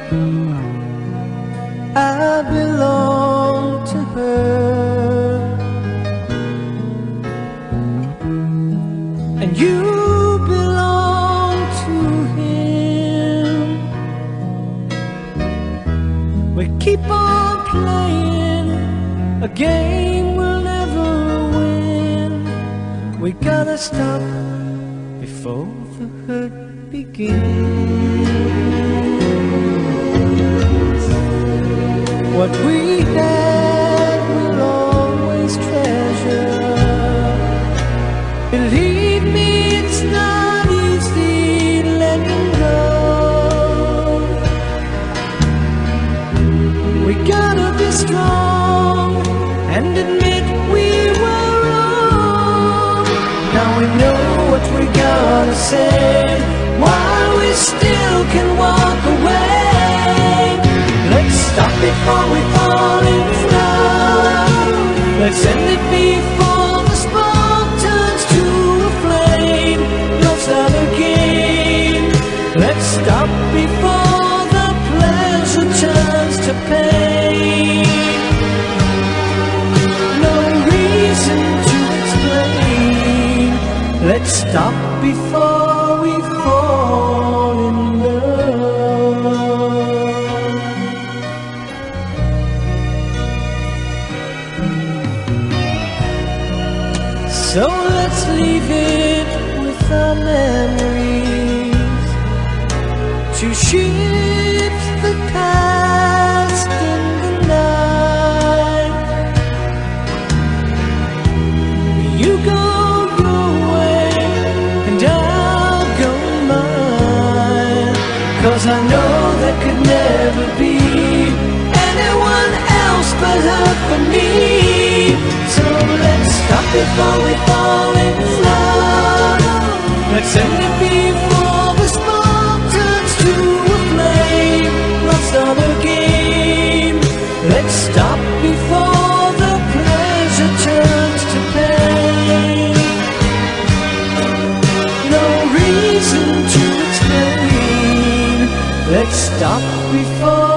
I belong to her, and you belong to him. We keep on playing a game we'll never win. We gotta stop before the hurt begins. What we had we'll always treasure. Believe me, it's not easy letting go. We gotta be strong and admit we were wrong. Now we know what we gotta say, while we still can walk away. Let's stop before we fall in love. Let's end it before the spark turns to a flame. No other game. Let's stop before the pleasure turns to pain. No reason to explain. Let's stop before we fall in love. So let's leave it with our memories to shift the past in the night. You go your way and I'll go mine, 'cause I know there could never be anyone else but her for me. So let's stop before we fall in love. Let's end it before the spark turns to a flame. Let's start a game. Let's stop before the pleasure turns to pain. No reason to explain. Let's stop before